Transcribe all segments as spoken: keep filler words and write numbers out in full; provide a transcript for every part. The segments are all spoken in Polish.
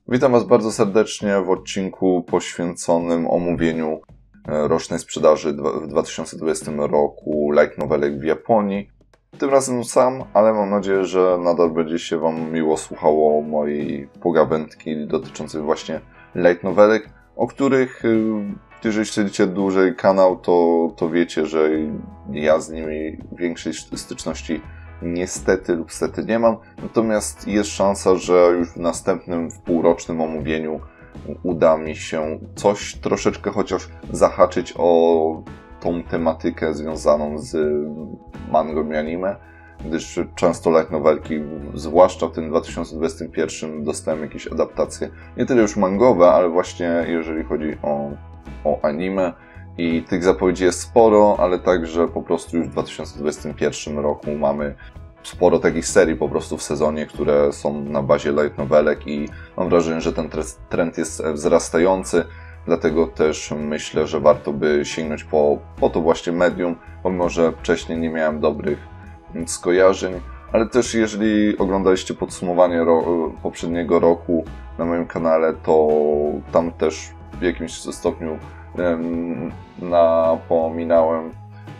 Witam Was bardzo serdecznie w odcinku poświęconym omówieniu rocznej sprzedaży w dwa tysiące dwudziestym roku light novelek w Japonii. Tym razem sam, ale mam nadzieję, że nadal będzie się Wam miło słuchało mojej pogawędki dotyczącej właśnie light novelek, o których, jeżeli śledzicie dłużej kanał, to, to wiecie, że ja z nimi większej styczności niestety lub stety nie mam. Natomiast jest szansa, że już w następnym, w półrocznym omówieniu uda mi się coś troszeczkę chociaż zahaczyć o tą tematykę związaną z mangą i anime, gdyż często light novelki, zwłaszcza w tym dwa tysiące dwudziestym pierwszym, dostałem jakieś adaptacje, nie tyle już mangowe, ale właśnie jeżeli chodzi o, o anime. I tych zapowiedzi jest sporo, ale także po prostu już w dwa tysiące dwudziestym pierwszym roku mamy sporo takich serii po prostu w sezonie, które są na bazie light novelek i mam wrażenie, że ten trend jest wzrastający, dlatego też myślę, że warto by sięgnąć po, po to właśnie medium, pomimo że wcześniej nie miałem dobrych skojarzeń, ale też jeżeli oglądaliście podsumowanie ro poprzedniego roku na moim kanale, to tam też w jakimś stopniu napominałem,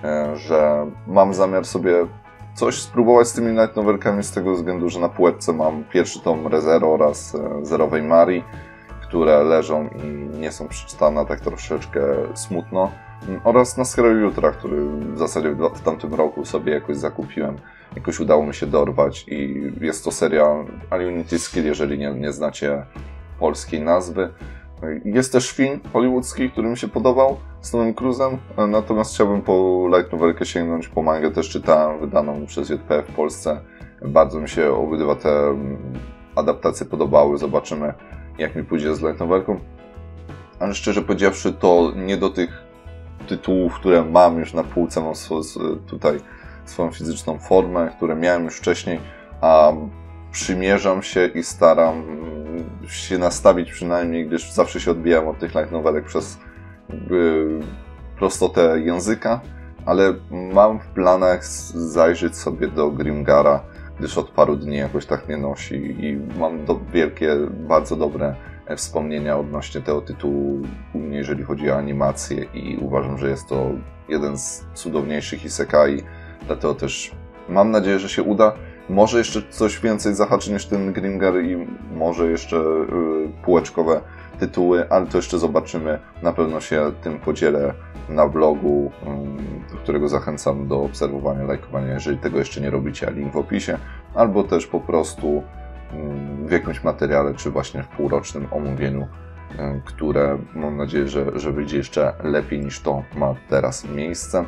że mam zamiar sobie coś spróbować z tymi light novelkami z tego względu, że na półeczce mam pierwszy tom Re:Zero oraz Zerowej Marii, które leżą i nie są przeczytane, tak troszeczkę smutno, oraz Na skraju jutra, który w zasadzie w tamtym roku sobie jakoś zakupiłem, jakoś udało mi się dorwać i jest to seria Unity Skill, jeżeli nie, nie znacie polskiej nazwy. Jest też film hollywoodzki, który mi się podobał, z Tomem Cruise'em, natomiast chciałbym po light novelkę sięgnąć, po mangę też czytałem, wydaną przez J P F w Polsce. Bardzo mi się obydwa te adaptacje podobały, zobaczymy jak mi pójdzie z light novelką. Ale szczerze powiedziawszy, to nie do tych tytułów, które mam już na półce, mam tutaj swoją fizyczną formę, które miałem już wcześniej, a przymierzam się i staram się nastawić przynajmniej, gdyż zawsze się odbijam od tych light novelek przez jakby prostotę języka, ale mam w planach zajrzeć sobie do Grimgara, gdyż od paru dni jakoś tak mnie nosi i mam do, wielkie, bardzo dobre wspomnienia odnośnie tego tytułu, jeżeli chodzi o animację i uważam, że jest to jeden z cudowniejszych isekai, dlatego też mam nadzieję, że się uda. Może jeszcze coś więcej zahaczy niż ten Grimgar i może jeszcze yy, półeczkowe tytuły, ale to jeszcze zobaczymy. Na pewno się tym podzielę na vlogu, yy, do którego zachęcam do obserwowania, lajkowania, jeżeli tego jeszcze nie robicie, a link w opisie, albo też po prostu yy, w jakimś materiale, czy właśnie w półrocznym omówieniu, yy, które mam nadzieję, że, że wyjdzie jeszcze lepiej niż to ma teraz miejsce.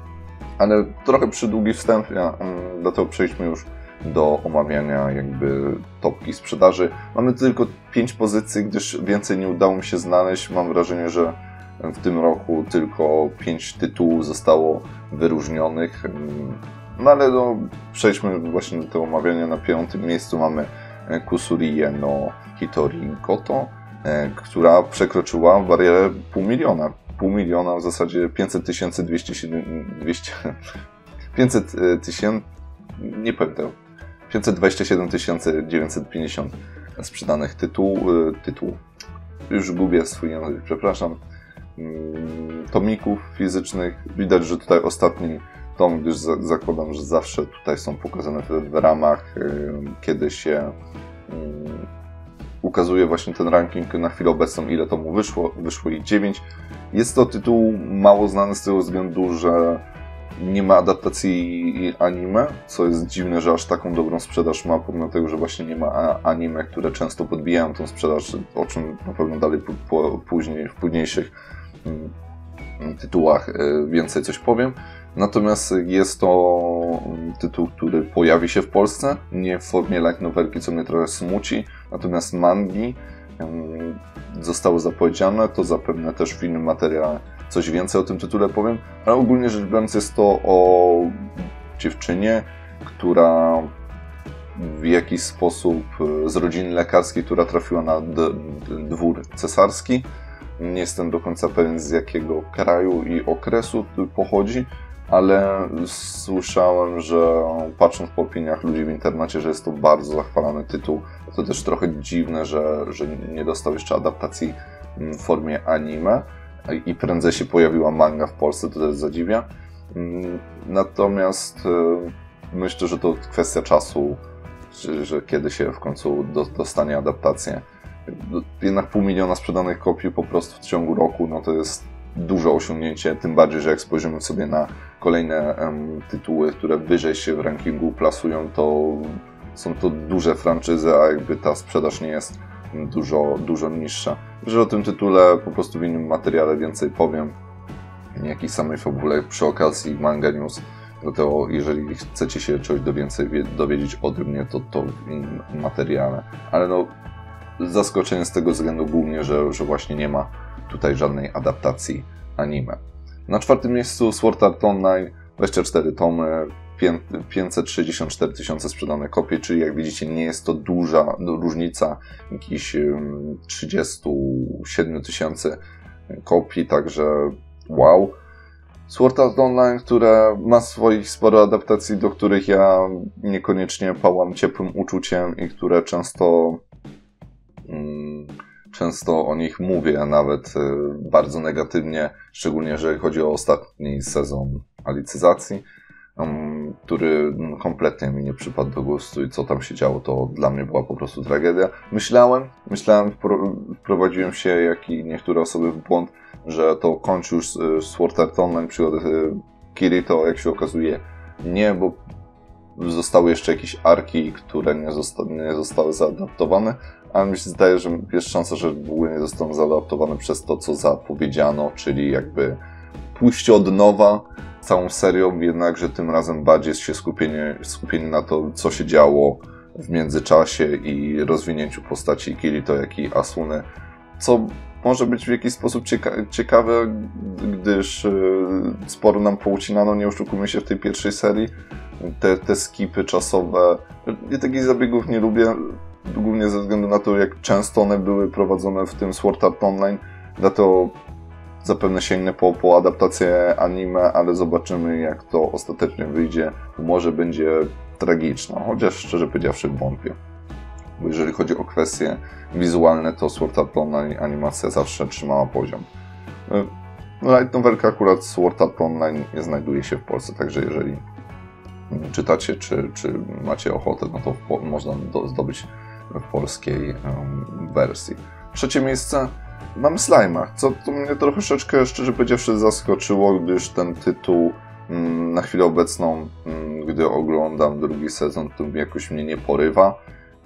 Ale trochę przydługi wstęp, ja, yy, dlatego przejdźmy już do omawiania jakby topki sprzedaży. Mamy tylko pięć pozycji, gdyż więcej nie udało mi się znaleźć. Mam wrażenie, że w tym roku tylko pięć tytułów zostało wyróżnionych. No ale no, przejdźmy właśnie do tego omawiania. Na piątym miejscu mamy Kusuriye no Hitori Goto, która przekroczyła barierę pół miliona. Pół miliona, w zasadzie pięćset tysięcy dwieście siedem... dwieście... pięćset tysięcy... nie pamiętam. pięćset dwadzieścia siedem tysięcy dziewięćset pięćdziesiąt sprzedanych tytułów. Tytuł. Już gubię swój język, przepraszam. Tomików fizycznych. Widać, że tutaj ostatni tom, gdyż zakładam, że zawsze tutaj są pokazane w ramach, kiedy się ukazuje właśnie ten ranking na chwilę obecną, ile tomu wyszło. Wyszło ich dziewięć. Jest to tytuł mało znany z tego względu, że nie ma adaptacji anime, co jest dziwne, że aż taką dobrą sprzedaż ma, pomimo tego, że właśnie nie ma anime, które często podbijają tą sprzedaż, o czym na pewno dalej po, później, w późniejszych tytułach więcej coś powiem. Natomiast jest to tytuł, który pojawi się w Polsce, nie w formie light novelki, co mnie trochę smuci, natomiast mangi zostały zapowiedziane, to zapewne też w innym materiale coś więcej o tym tytule powiem, ale ogólnie rzecz biorąc jest to o dziewczynie, która w jakiś sposób z rodziny lekarskiej, która trafiła na dwór cesarski. Nie jestem do końca pewien, z jakiego kraju i okresu pochodzi, ale słyszałem, że patrząc po opiniach ludzi w internecie, że jest to bardzo zachwalany tytuł. To też trochę dziwne, że, że nie dostał jeszcze adaptacji w formie anime i prędzej się pojawiła manga w Polsce, to też zadziwia. Natomiast myślę, że to kwestia czasu, że, że kiedy się w końcu do, dostanie adaptację. Jednak pół miliona sprzedanych kopii po prostu w ciągu roku, no to jest duże osiągnięcie, tym bardziej, że jak spojrzymy sobie na kolejne um, tytuły, które wyżej się w rankingu plasują, to są to duże franczyzy, a jakby ta sprzedaż nie jest dużo, dużo niższa. Że o tym tytule po prostu w innym materiale więcej powiem, jak i samej fabule przy okazji Manga News. Dlatego jeżeli chcecie się czegoś do więcej dowiedzieć ode mnie, to to w innym materiale. Ale no, zaskoczenie z tego względu głównie, że, że właśnie nie ma tutaj żadnej adaptacji anime. Na czwartym miejscu Sword Art Online, dwadzieścia cztery tomy, pięćset sześćdziesiąt cztery tysiące sprzedane kopie, czyli jak widzicie nie jest to duża różnica, jakieś trzydzieści siedem tysięcy kopii, także wow. Sword Art Online, które ma swoich sporo adaptacji, do których ja niekoniecznie pałam ciepłym uczuciem i które często mm, często o nich mówię, nawet y, bardzo negatywnie, szczególnie jeżeli chodzi o ostatni sezon Alicyzacji, um, który kompletnie mi nie przypadł do gustu i co tam się działo, to dla mnie była po prostu tragedia. Myślałem, myślałem, wprowadziłem się, jak i niektóre osoby w błąd, że to kończy już Sword Art Online przygody Kirito, jak się okazuje nie, bo zostały jeszcze jakieś arki, które nie, zosta nie zostały zaadaptowane, ale mi się zdaje, że jest szansa, że w ogóle nie zostaną zaadaptowane przez to, co zapowiedziano, czyli jakby pójście od nowa całą serią, jednakże tym razem bardziej jest się skupienie, skupienie na to, co się działo w międzyczasie i rozwinięciu postaci Kirito, jak i Asuny, co może być w jakiś sposób cieka ciekawe, gdyż yy, sporo nam poucinano, nie oszukujmy się, w tej pierwszej serii. Te, te skipy czasowe, ja takich zabiegów nie lubię, głównie ze względu na to, jak często one były prowadzone w tym Sword Art Online, dlatego zapewne sięgnę po, po adaptację anime, ale zobaczymy, jak to ostatecznie wyjdzie, bo może będzie tragiczna, chociaż szczerze powiedziawszy wątpię. Bo jeżeli chodzi o kwestie wizualne, to Sword Art Online animacja zawsze trzymała poziom. Light novelka akurat Sword Art Online nie znajduje się w Polsce, także jeżeli czytacie, czy, czy macie ochotę, no to można do, zdobyć w polskiej um, wersji. Trzecie miejsce mamy Slime'a, co to mnie troszeczkę, szczerze powiedziawszy, zaskoczyło, gdyż ten tytuł um, na chwilę obecną, um, gdy oglądam drugi sezon, to jakoś mnie nie porywa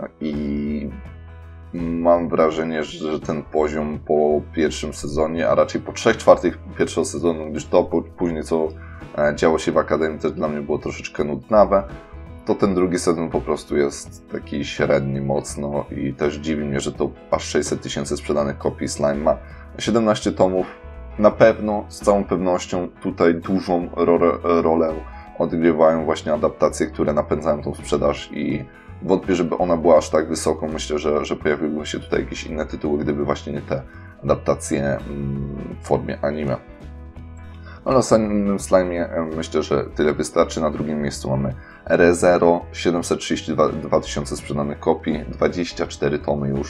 i mam wrażenie, że ten poziom po pierwszym sezonie, a raczej po trzech czwartych pierwszego sezonu, gdyż to później co działo się w Akademii też dla mnie było troszeczkę nudnawe, to ten drugi sezon po prostu jest taki średni mocno i też dziwi mnie, że to aż sześćset tysięcy sprzedanych kopii Slime ma. siedemnaście tomów, na pewno, z całą pewnością tutaj dużą rolę, rolę odgrywają właśnie adaptacje, które napędzają tą sprzedaż i wątpię, żeby ona była aż tak wysoką. Myślę, że, że pojawiłyby się tutaj jakieś inne tytuły, gdyby właśnie nie te adaptacje w formie anime. No na samym Slime'ie myślę, że tyle wystarczy. Na drugim miejscu mamy Re:Zero, siedemset trzydzieści dwa tysiące sprzedanych kopii, dwadzieścia cztery tomy już.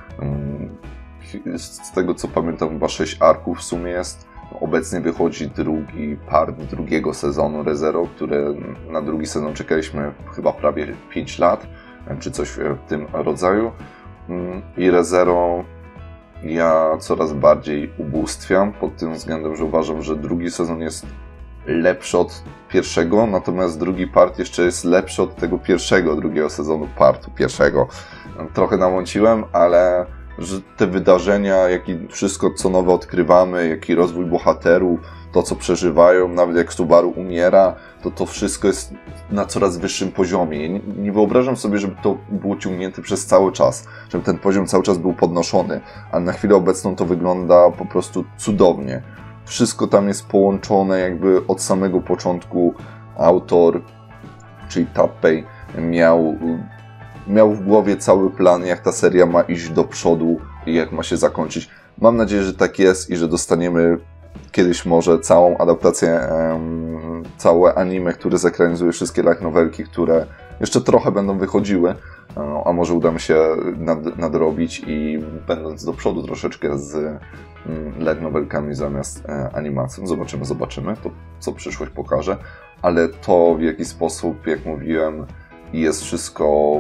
Z tego co pamiętam, chyba sześć arków w sumie jest. Obecnie wychodzi drugi part drugiego sezonu Re:Zero, który na drugi sezon czekaliśmy chyba prawie pięć lat, czy coś w tym rodzaju. I Re:Zero ja coraz bardziej ubóstwiam pod tym względem, że uważam, że drugi sezon jest lepszy od pierwszego, natomiast drugi part jeszcze jest lepszy od tego pierwszego, drugiego sezonu partu pierwszego. Trochę namąciłem, ale że te wydarzenia, jak i wszystko co nowe odkrywamy, jak i rozwój bohaterów, to co przeżywają, nawet jak Subaru umiera, to to wszystko jest na coraz wyższym poziomie. Nie, nie wyobrażam sobie, żeby to było ciągnięte przez cały czas, żeby ten poziom cały czas był podnoszony, ale na chwilę obecną to wygląda po prostu cudownie. Wszystko tam jest połączone jakby od samego początku. Autor, czyli Tappei, miał, miał w głowie cały plan, jak ta seria ma iść do przodu i jak ma się zakończyć. Mam nadzieję, że tak jest i że dostaniemy kiedyś może całą adaptację, całe anime, które zekranizuje wszystkie light novelki, które jeszcze trochę będą wychodziły, a może uda mi się nad, nadrobić i będąc do przodu troszeczkę z light novelkami zamiast animacją. Zobaczymy, zobaczymy, to co przyszłość pokaże, ale to w jaki sposób, jak mówiłem, jest wszystko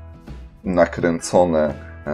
nakręcone,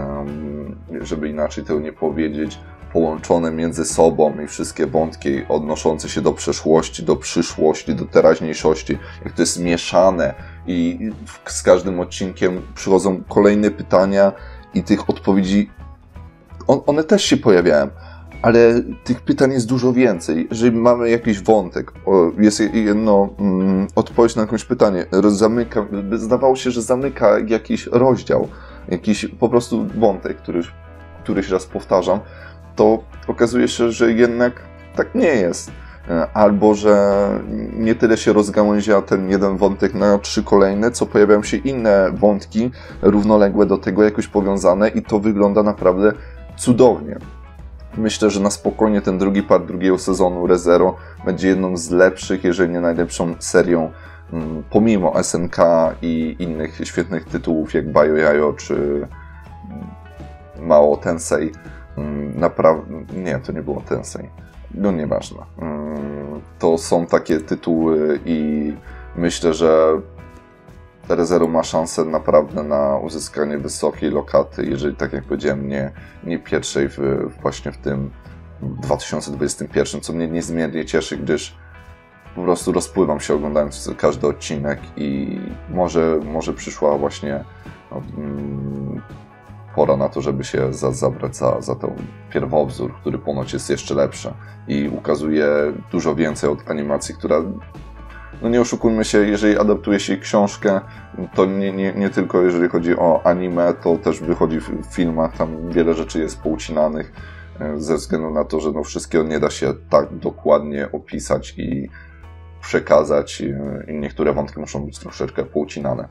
żeby inaczej tego nie powiedzieć, połączone między sobą i wszystkie wątki odnoszące się do przeszłości, do przyszłości, do teraźniejszości, jak to jest mieszane i z każdym odcinkiem przychodzą kolejne pytania i tych odpowiedzi, on, one też się pojawiają, ale tych pytań jest dużo więcej. Jeżeli mamy jakiś wątek, jest jedno mm, odpowiedź na jakieś pytanie, zamyka, zdawało się, że zamyka jakiś rozdział, jakiś po prostu wątek, który któryś raz powtarzam, to okazuje się, że jednak tak nie jest. Albo, że nie tyle się rozgałęzia ten jeden wątek na trzy kolejne, co pojawiają się inne wątki równoległe do tego, jakoś powiązane i to wygląda naprawdę cudownie. Myślę, że na spokojnie ten drugi part drugiego sezonu Re:Zero będzie jedną z lepszych, jeżeli nie najlepszą serią, pomimo S N K i innych świetnych tytułów jak Bioyayo czy Mao Tensei. Naprawdę, nie, to nie było Tensei. No nieważne. To są takie tytuły i myślę, że Re:Zero ma szansę naprawdę na uzyskanie wysokiej lokaty, jeżeli, tak jak powiedziałem, nie, nie pierwszej w, właśnie w tym dwa tysiące dwudziestym pierwszym, co mnie niezmiernie cieszy, gdyż po prostu rozpływam się oglądając każdy odcinek i może, może przyszła właśnie no, mm, pora na to, żeby się za, zabrać za, za ten pierwowzór, który ponoć jest jeszcze lepszy i ukazuje dużo więcej od animacji, która, no nie oszukujmy się, jeżeli adaptuje się książkę, to nie, nie, nie tylko jeżeli chodzi o anime, to też wychodzi w filmach, tam wiele rzeczy jest poucinanych ze względu na to, że no wszystkiego nie da się tak dokładnie opisać i przekazać i niektóre wątki muszą być troszeczkę poucinane.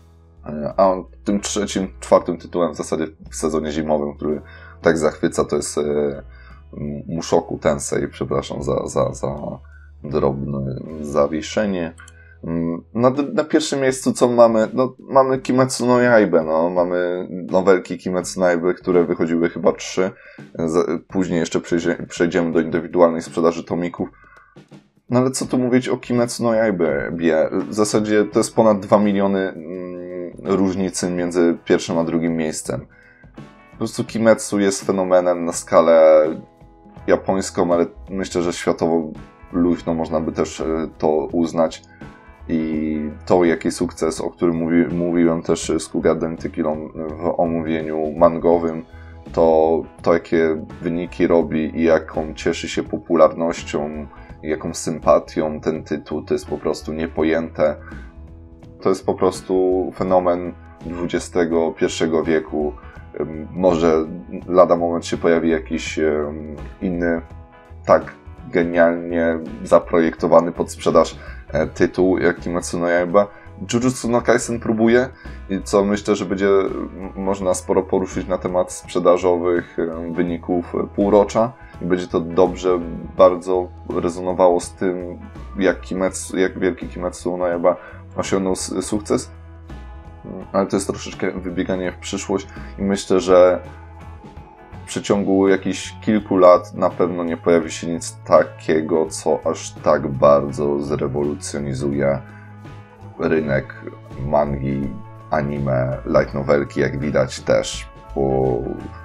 A tym trzecim, czwartym tytułem w zasadzie w sezonie zimowym, który tak zachwyca, to jest Mushoku Tensei, przepraszam za, za, za drobne zawieszenie. Na, na pierwszym miejscu co mamy? No, mamy Kimetsu no Yaibę, no, mamy nowelki Kimetsu no Yaibę, które wychodziły chyba trzy. Później jeszcze przejdzie, przejdziemy do indywidualnej sprzedaży tomików. No ale co tu mówić o Kimetsu no Yaibie? W zasadzie to jest ponad dwa miliony mm, różnicy między pierwszym a drugim miejscem. Po prostu Kimetsu jest fenomenem na skalę japońską, ale myślę, że światowo luźno można by też to uznać. I to, jaki sukces, o którym mówi, mówiłem też z Kugadem Tykilą w omówieniu mangowym, to, to jakie wyniki robi i jaką cieszy się popularnością, jaką sympatią ten tytuł, to jest po prostu niepojęte. To jest po prostu fenomen dwudziestego pierwszego wieku. Może lada moment się pojawi jakiś inny, tak genialnie zaprojektowany pod sprzedaż tytuł jak Kimetsu no Yaiba. Jujutsu no Kaisen próbuje i co myślę, że będzie można sporo poruszyć na temat sprzedażowych wyników półrocza i będzie to dobrze bardzo rezonowało z tym, jak, Kimetsu, jak wielki Kimetsu no Yaiba osiągnął sukces, ale to jest troszeczkę wybieganie w przyszłość i myślę, że w przeciągu jakichś kilku lat na pewno nie pojawi się nic takiego, co aż tak bardzo zrewolucjonizuje rynek mangi, anime, light novelki, jak widać też, bo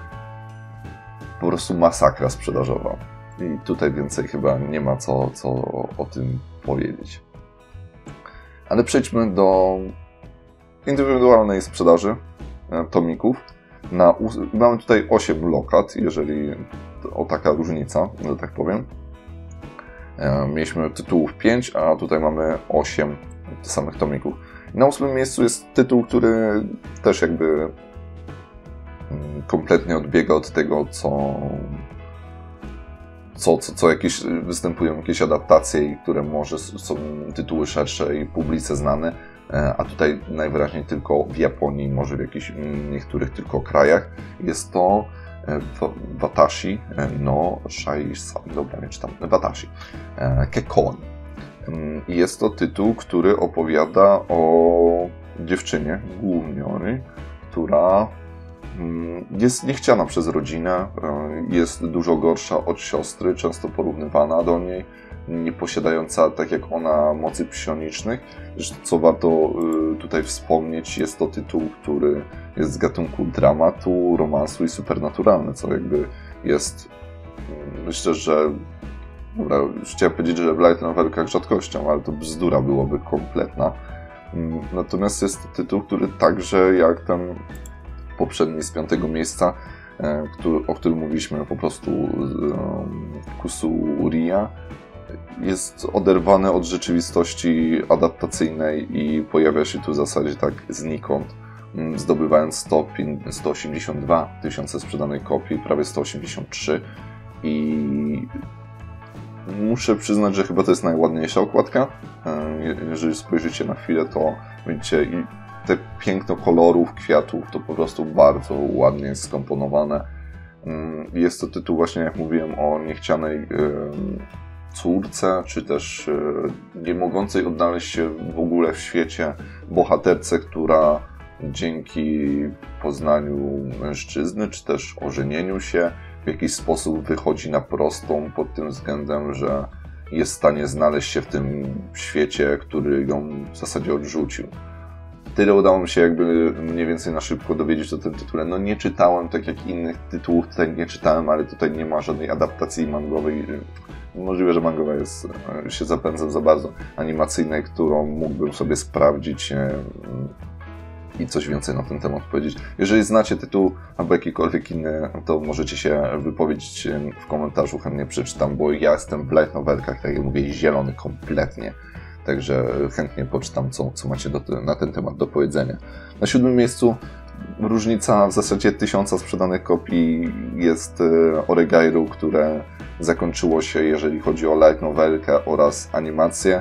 po prostu masakra sprzedażowa. I tutaj więcej chyba nie ma co, co o tym powiedzieć. Ale przejdźmy do indywidualnej sprzedaży tomików. Na, mamy tutaj osiem lokat, jeżeli o taka różnica, że tak powiem. Mieliśmy tytułów pięć, a tutaj mamy osiem tych samych tomików. Na ósmym miejscu jest tytuł, który też jakby kompletnie odbiega od tego, co, co, co, co jakieś występują jakieś adaptacje, które może są tytuły szersze i publice znane, a tutaj najwyraźniej tylko w Japonii, może w jakichś niektórych tylko krajach. Jest to Watashi no Shaisai, dobra, nie czytam, Watashi Kekon. Jest to tytuł, który opowiada o dziewczynie głównej, która jest niechciana przez rodzinę, jest dużo gorsza od siostry, często porównywana do niej, nie posiadająca, tak jak ona, mocy psionicznych. Co warto tutaj wspomnieć, jest to tytuł, który jest z gatunku dramatu, romansu i supernaturalny, co jakby jest, myślę, że dobra, już chciałem powiedzieć, że w light novelkach rzadkością, ale to bzdura byłoby kompletna. Natomiast jest to tytuł, który także, jak ten poprzedni z piątego miejsca, który, o którym mówiliśmy, po prostu Kusuriya, jest oderwany od rzeczywistości adaptacyjnej i pojawia się tu w zasadzie tak znikąd, zdobywając sto osiemdziesiąt dwa tysiące sprzedanej kopii, prawie sto osiemdziesiąt trzy, i muszę przyznać, że chyba to jest najładniejsza okładka. Jeżeli spojrzycie na chwilę, to widzicie i te piękno kolorów, kwiatów, to po prostu bardzo ładnie jest skomponowane. Jest to tytuł właśnie, jak mówiłem, o niechcianej córce, czy też nie mogącej odnaleźć się w ogóle w świecie bohaterce, która dzięki poznaniu mężczyzny, czy też ożenieniu się w jakiś sposób wychodzi na prostą pod tym względem, że jest w stanie znaleźć się w tym świecie, który ją w zasadzie odrzucił. Tyle udało mi się jakby mniej więcej na szybko dowiedzieć o tym tytule. No nie czytałem, tak jak innych tytułów tutaj nie czytałem, ale tutaj nie ma żadnej adaptacji mangowej. Możliwe, że mangowa jest, się zapędzam za bardzo, animacyjnej, którą mógłbym sobie sprawdzić i coś więcej na ten temat powiedzieć. Jeżeli znacie tytuł albo jakikolwiek inny, to możecie się wypowiedzieć w komentarzu, chętnie przeczytam, bo ja jestem w light novelkach, tak jak mówię, zielony kompletnie. Także chętnie poczytam, co, co macie do, na ten temat do powiedzenia. Na siódmym miejscu różnica w zasadzie tysiąca sprzedanych kopii jest Oregairu, które zakończyło się, jeżeli chodzi o light novelkę oraz animację.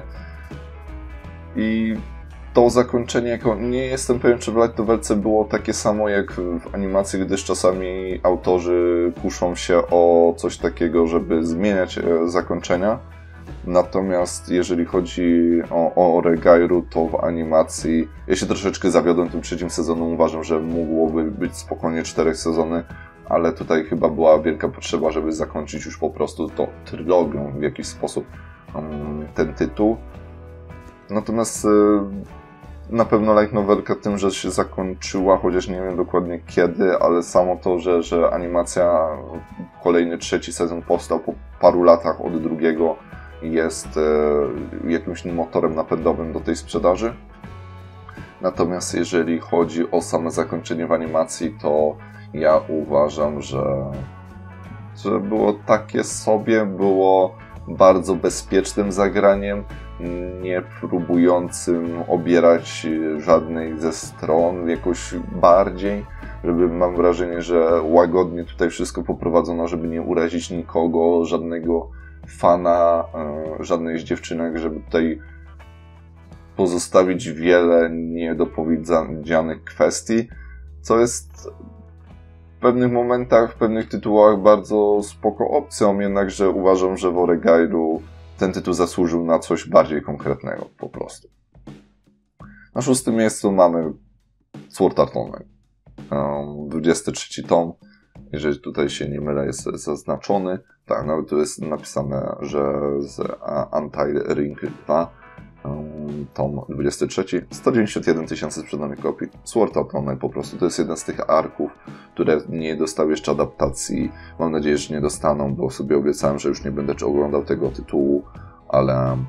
I to zakończenie, jako nie jestem pewien, czy w light novelce było takie samo jak w animacji, gdyż czasami autorzy kuszą się o coś takiego, żeby zmieniać zakończenia. Natomiast jeżeli chodzi o, o Oregairu, to w animacji ja się troszeczkę zawiodłem tym trzecim sezonem. Uważam, że mogłoby być spokojnie czterech sezony, ale tutaj chyba była wielka potrzeba, żeby zakończyć już po prostu to trylogią w jakiś sposób um, ten tytuł. Natomiast y, na pewno light novelka tym, że się zakończyła, chociaż nie wiem dokładnie kiedy, ale samo to, że, że animacja, kolejny trzeci sezon powstał po paru latach od drugiego, jest e, jakimś motorem napędowym do tej sprzedaży. Natomiast jeżeli chodzi o same zakończenie w animacji, to ja uważam, że, że było takie sobie, było bardzo bezpiecznym zagraniem, nie próbującym obierać żadnej ze stron jakoś bardziej, żeby, mam wrażenie, że łagodnie tutaj wszystko poprowadzono, żeby nie urazić nikogo, żadnego fana, żadnej z dziewczynek, żeby tutaj pozostawić wiele niedopowiedzianych kwestii, co jest w pewnych momentach, w pewnych tytułach bardzo spoko opcją, jednakże uważam, że w Oregairu ten tytuł zasłużył na coś bardziej konkretnego po prostu. Na szóstym miejscu mamy Sword Art Online. dwudziesty trzeci tom. Jeżeli tutaj się nie mylę, jest zaznaczony. Tak, nawet tu jest napisane, że z Untitled Ring dwa, tom dwudziesty trzeci, sto dziewięćdziesiąt jeden tysięcy sprzedanych kopii. Sword Art Online po prostu to jest jeden z tych arków, które nie dostały jeszcze adaptacji. Mam nadzieję, że nie dostaną, bo sobie obiecałem, że już nie będę oglądał tego tytułu, ale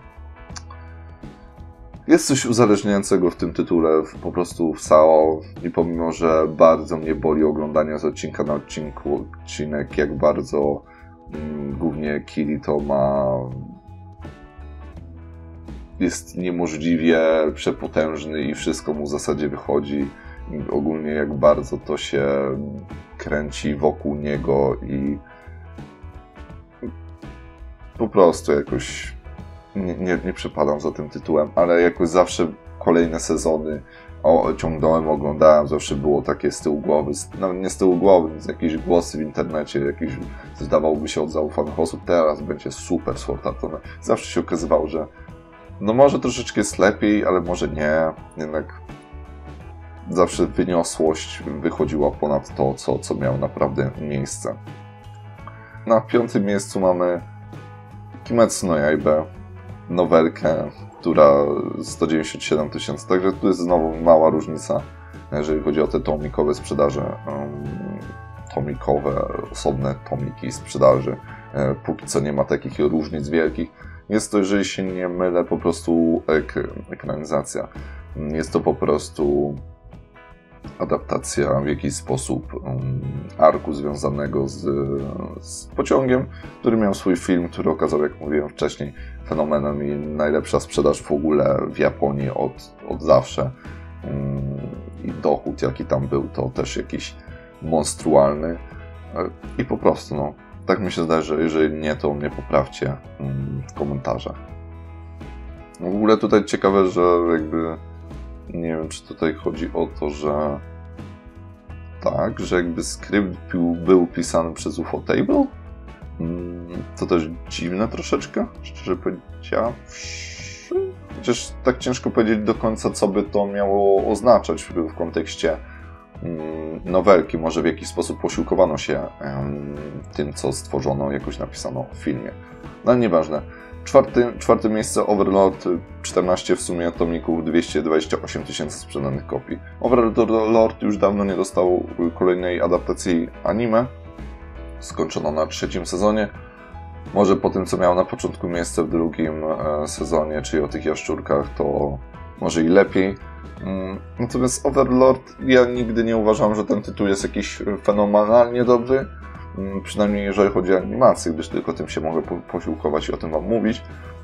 jest coś uzależniającego w tym tytule, po prostu w Sao, i pomimo, że bardzo mnie boli oglądanie z odcinka na odcinku, odcinek, jak bardzo mm, głównie Kirito ma jest niemożliwie przepotężny i wszystko mu w zasadzie wychodzi. I ogólnie jak bardzo to się kręci wokół niego i po prostu jakoś nie, nie, nie przepadam za tym tytułem, ale jakoś zawsze kolejne sezony o, ciągnąłem, oglądałem, zawsze było takie z tyłu głowy, no nie z tyłu głowy, jakieś głosy w internecie, jakieś zdawałoby się od zaufanych osób, teraz będzie super Sword Art Online. Zawsze się okazywało, że no może troszeczkę jest lepiej, ale może nie, jednak zawsze wyniosłość wychodziła ponad to, co, co miało naprawdę miejsce. Na piątym miejscu mamy Kimetsu no Yaibę, nowelkę, która sto dziewięćdziesiąt siedem tysięcy, także tu jest znowu mała różnica, jeżeli chodzi o te tomikowe sprzedaże, um, tomikowe, osobne tomiki sprzedaży. E, póki co nie ma takich różnic wielkich. Jest to, jeżeli się nie mylę, po prostu ek ekranizacja. Jest to po prostu adaptacja w jakiś sposób um, arku związanego z, z pociągiem, który miał swój film, który okazał, jak mówiłem wcześniej, fenomenem i najlepsza sprzedaż w ogóle w Japonii od, od zawsze. Um, I dochód, jaki tam był, to też jakiś monstrualny. I po prostu, no, tak mi się zdaje, że jeżeli nie, to mnie poprawcie um, w komentarzach. W ogóle tutaj ciekawe, że jakby nie wiem, czy tutaj chodzi o to, że tak, że jakby skrypt był, był pisany przez Ufotable. To też dziwne troszeczkę, szczerze powiedziawszy. Chociaż tak ciężko powiedzieć do końca, co by to miało oznaczać w kontekście nowelki. Może w jakiś sposób posiłkowano się tym, co stworzono, jakoś napisano w filmie. No ale nieważne. Czwarty, czwarte miejsce Overlord, czternaście w sumie tomików, dwieście dwadzieścia osiem tysięcy sprzedanych kopii. Overlord już dawno nie dostał kolejnej adaptacji anime. Skończono na trzecim sezonie. Może po tym, co miało na początku miejsce w drugim sezonie, czyli o tych jaszczurkach, to może i lepiej. Natomiast Overlord, ja nigdy nie uważam, że ten tytuł jest jakiś fenomenalnie dobry. Przynajmniej jeżeli chodzi o animację, gdyż tylko tym się mogę posiłkować i o tym Wam mówić.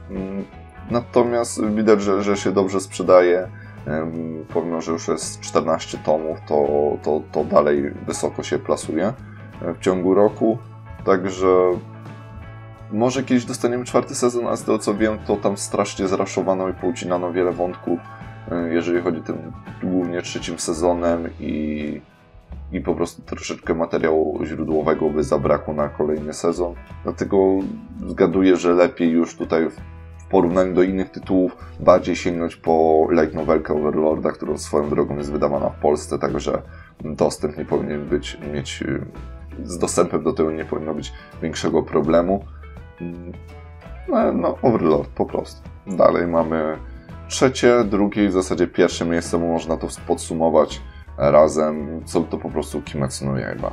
Natomiast widać, że, że się dobrze sprzedaje. Pomimo, że już jest czternaście tomów, to, to, to dalej wysoko się plasuje w ciągu roku. Także może kiedyś dostaniemy czwarty sezon, a z tego co wiem, to tam strasznie zraszowano i poucinano wiele wątków, jeżeli chodzi tym głównie trzecim sezonem i i po prostu troszeczkę materiału źródłowego by zabrakło na kolejny sezon. Dlatego zgaduję, że lepiej już tutaj w porównaniu do innych tytułów bardziej sięgnąć po light novelkę Overlorda, którą swoją drogą jest wydawana w Polsce, także dostęp nie powinien być, mieć, z dostępem do tego nie powinno być większego problemu. No, no Overlord po prostu. Dalej mamy trzecie, drugie i w zasadzie pierwsze miejsce, bo można to podsumować razem, co to po prostu Kimetsu no Yaiba.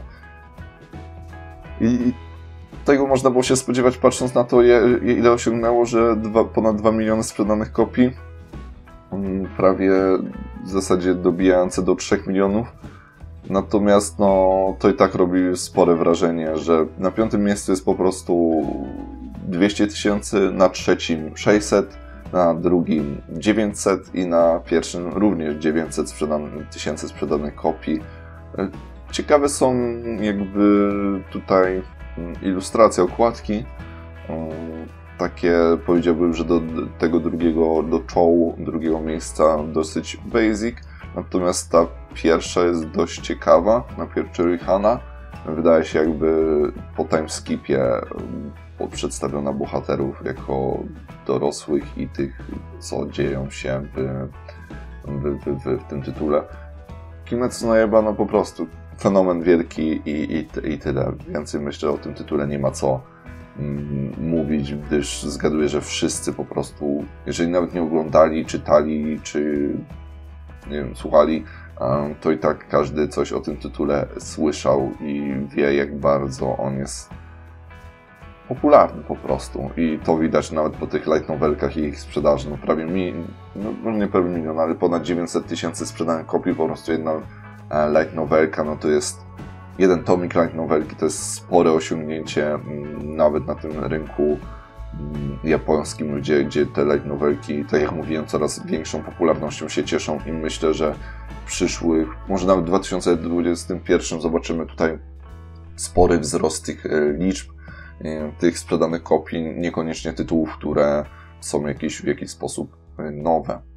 I tego można było się spodziewać, patrząc na to, ile osiągnęło, że dwa, ponad dwa miliony sprzedanych kopii, prawie w zasadzie dobijające do trzech milionów. Natomiast no, to i tak robi spore wrażenie, że na piątym miejscu jest po prostu dwieście tysięcy, na trzecim sześćset, na drugim dziewięćset i na pierwszym również dziewięćset sprzedanych, tysięcy sprzedanych kopii. Ciekawe są jakby tutaj ilustracje, okładki. Takie powiedziałbym, że do tego drugiego, do czołu drugiego miejsca dosyć basic. Natomiast ta pierwsza jest dość ciekawa, najpierw Hana. Wydaje się jakby po timeskipie przedstawiona bohaterów jako dorosłych i tych, co dzieją się w, w, w, w, w tym tytule. Kimetsu no Yaiba, no po prostu fenomen wielki i, i, i tyle. Więcej myślę, o tym tytule nie ma co mm, mówić, gdyż zgaduję, że wszyscy po prostu, jeżeli nawet nie oglądali, czytali, czy nie wiem, słuchali, to i tak każdy coś o tym tytule słyszał i wie, jak bardzo on jest popularny po prostu. I to widać nawet po tych light novelkach i ich sprzedaży. No prawie mi, no nie prawie milion, ale ponad dziewięćset tysięcy sprzedanych kopii, po prostu jedna light novelka, no to jest jeden tomik light novelki, to jest spore osiągnięcie nawet na tym rynku japońskim, gdzie, gdzie te light novelki, tak jak mówiłem, coraz większą popularnością się cieszą i myślę, że w przyszłych, może nawet w dwa tysiące dwudziestym pierwszym zobaczymy tutaj spory wzrost tych liczb, tych sprzedanych kopii, niekoniecznie tytułów, które są jakieś, w jakiś sposób nowe.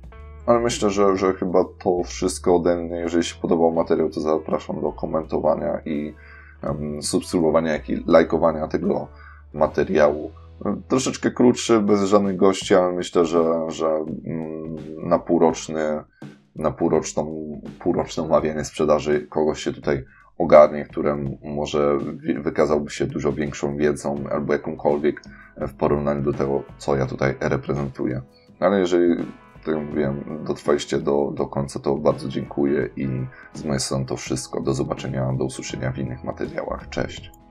Ale myślę, że, że chyba to wszystko ode mnie. Jeżeli się podobał materiał, to zapraszam do komentowania i um, subskrybowania, jak i lajkowania tego materiału. Troszeczkę krótszy, bez żadnych gości, ale myślę, że, że mm, na półroczny, na półroczną, półroczne omawianie sprzedaży kogoś się tutaj ogarnie, którym może wykazałby się dużo większą wiedzą albo jakąkolwiek w porównaniu do tego, co ja tutaj reprezentuję. Ale jeżeli, tak jak mówiłem, dotrwaliście do, do końca, to bardzo dziękuję i z mojej strony to wszystko. Do zobaczenia, do usłyszenia w innych materiałach. Cześć!